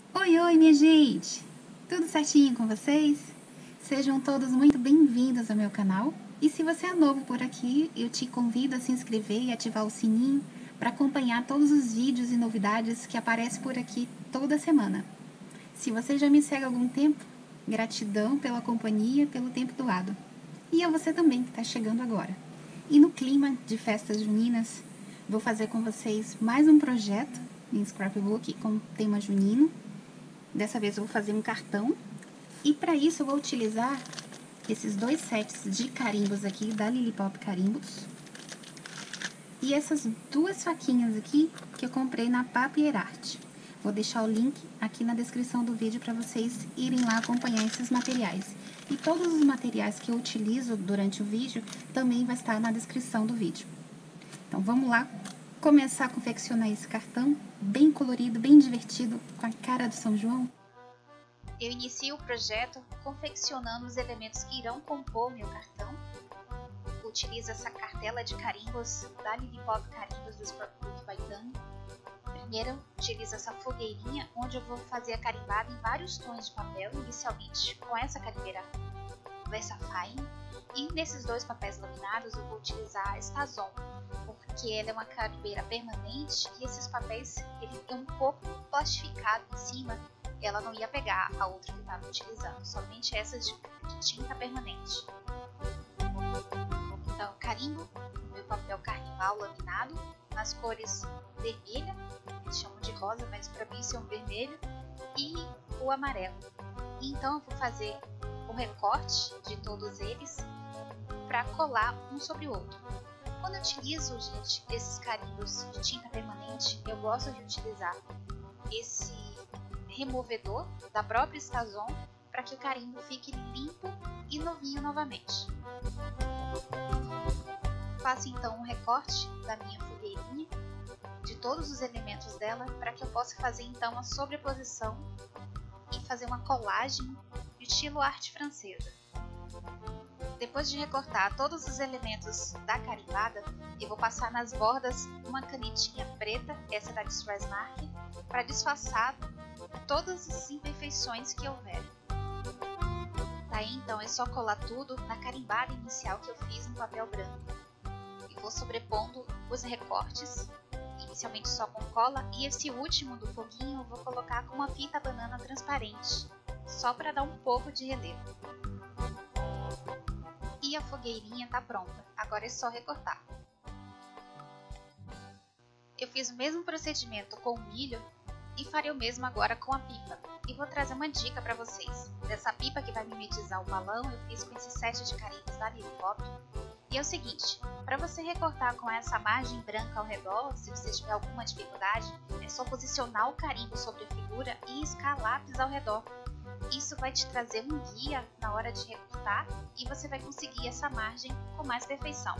Oi, oi, minha gente! Tudo certinho com vocês? Sejam todos muito bem-vindos ao meu canal. E se você é novo por aqui, eu te convido a se inscrever e ativar o sininho para acompanhar todos os vídeos e novidades que aparecem por aqui toda semana. Se você já me segue há algum tempo, gratidão pela companhia, pelo tempo doado. E a você também que está chegando agora. E no clima de festas juninas, vou fazer com vocês mais um projeto em scrapbook com tema junino. Dessa vez eu vou fazer um cartão e para isso eu vou utilizar esses dois sets de carimbos aqui da Lilipop Carimbos e essas duas faquinhas aqui que eu comprei na Papier Art. Vou deixar o link aqui na descrição do vídeo para vocês irem lá acompanhar esses materiais. E todos os materiais que eu utilizo durante o vídeo também vai estar na descrição do vídeo. Então vamos lá começar a confeccionar esse cartão bem colorido, bem divertido, com a cara do São João. Eu inicio o projeto confeccionando os elementos que irão compor meu cartão. Utilizo essa cartela de carimbos da Lilipop Carimbos do Scrapbook by Tami. Primeiro, utilizo essa fogueirinha, onde eu vou fazer a carimbada em vários tons de papel, inicialmente com essa carimbeira VersaFine. E nesses dois papéis laminados eu vou utilizar a Stazon, porque ela é uma carimbeira permanente e esses papéis ele é um pouco plastificado em cima. Ela não ia pegar a outra que eu estava utilizando, somente essa de tinta permanente. Então, carimbo no meu papel carnival laminado, nas cores vermelha, eles chamam de rosa, mas para mim isso é um vermelho, e o amarelo. E então eu vou fazer o recorte de todos eles para colar um sobre o outro. Quando eu utilizo, gente, esses carimbos de tinta permanente, eu gosto de utilizar esse removedor da própria Stazon para que o carimbo fique limpo e novinho novamente. Faço então um recorte da minha fogueirinha, de todos os elementos dela, para que eu possa fazer então a sobreposição e fazer uma colagem de estilo arte francesa. Depois de recortar todos os elementos da carimbada, eu vou passar nas bordas uma canetinha preta, essa da Distress Mark, para disfarçar todas as imperfeições que houver. Daí então é só colar tudo na carimbada inicial que eu fiz no papel branco. E vou sobrepondo os recortes, inicialmente só com cola, e esse último do foguinho eu vou colocar com uma fita banana transparente, só para dar um pouco de relevo. E a fogueirinha está pronta, agora é só recortar. Eu fiz o mesmo procedimento com o milho e farei o mesmo agora com a pipa. E vou trazer uma dica para vocês. Dessa pipa que vai mimetizar o balão, eu fiz com esse set de carimbos da Lilipop. E é o seguinte, para você recortar com essa margem branca ao redor, se você tiver alguma dificuldade, é só posicionar o carimbo sobre a figura e riscar lápis ao redor. Isso vai te trazer um guia na hora de recortar e você vai conseguir essa margem com mais perfeição.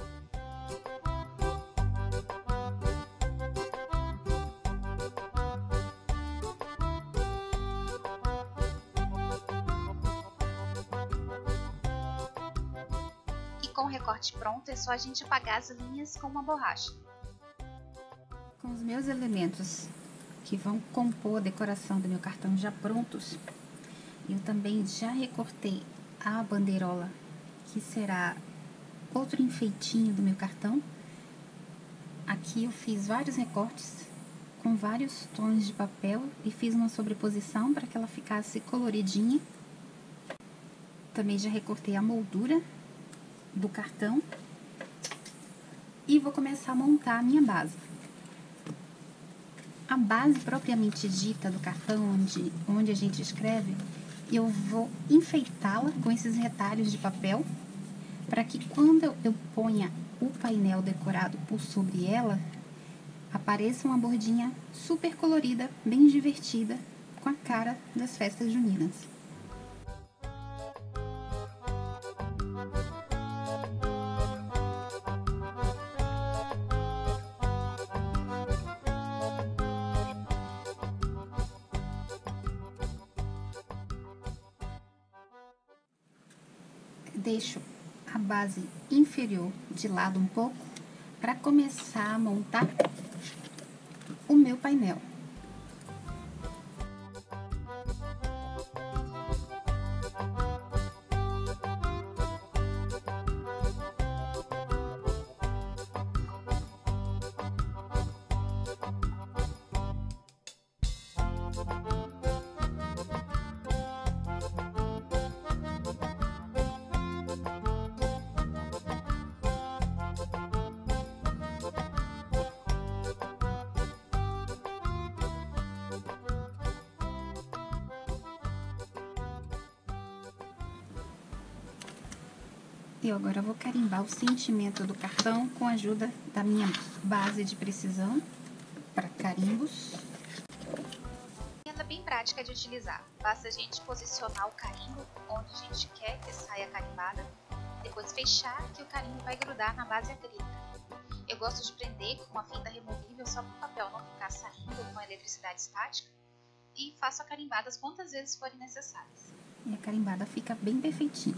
E com o recorte pronto é só a gente apagar as linhas com uma borracha. Com os meus elementos que vão compor a decoração do meu cartão já prontos, eu também já recortei a bandeirola, que será outro enfeitinho do meu cartão. Aqui eu fiz vários recortes com vários tons de papel e fiz uma sobreposição para que ela ficasse coloridinha. Também já recortei a moldura do cartão e vou começar a montar a minha base. A base propriamente dita do cartão, onde a gente escreve, eu vou enfeitá-la com esses retalhos de papel, para que quando eu ponha o painel decorado por sobre ela, apareça uma bordinha super colorida, bem divertida, com a cara das festas juninas. Deixo a base inferior de lado um pouco para começar a montar o meu painel. Eu agora vou carimbar o sentimento do cartão com a ajuda da minha base de precisão para carimbos. Ela é bem prática de utilizar. Basta a gente posicionar o carimbo onde a gente quer que saia carimbada, depois fechar que o carimbo vai grudar na base acrílica. Eu gosto de prender com uma fita removível só para o papel não ficar saindo com a eletricidade estática e faço a carimbada quantas vezes forem necessárias. E a carimbada fica bem perfeitinha.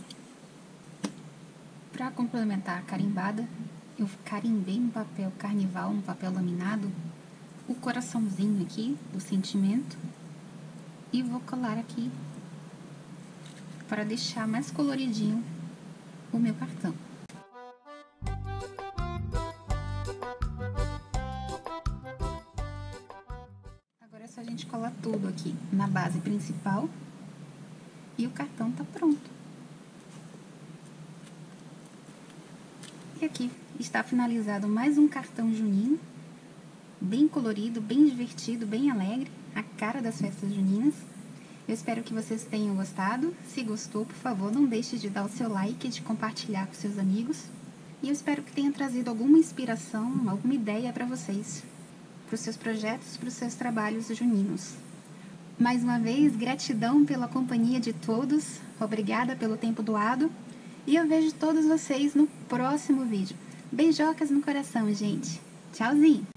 Para complementar a carimbada, eu carimbei no papel carnival, no papel laminado, o coraçãozinho aqui do sentimento e vou colar aqui para deixar mais coloridinho o meu cartão. Agora é só a gente colar tudo aqui na base principal e o cartão tá pronto. E aqui está finalizado mais um cartão junino, bem colorido, bem divertido, bem alegre, a cara das festas juninas. Eu espero que vocês tenham gostado. Se gostou, por favor, não deixe de dar o seu like e de compartilhar com seus amigos. E eu espero que tenha trazido alguma inspiração, alguma ideia para vocês, para os seus projetos, para os seus trabalhos juninos. Mais uma vez, gratidão pela companhia de todos, obrigada pelo tempo doado. E eu vejo todos vocês no próximo vídeo. Beijocas no coração, gente. Tchauzinho!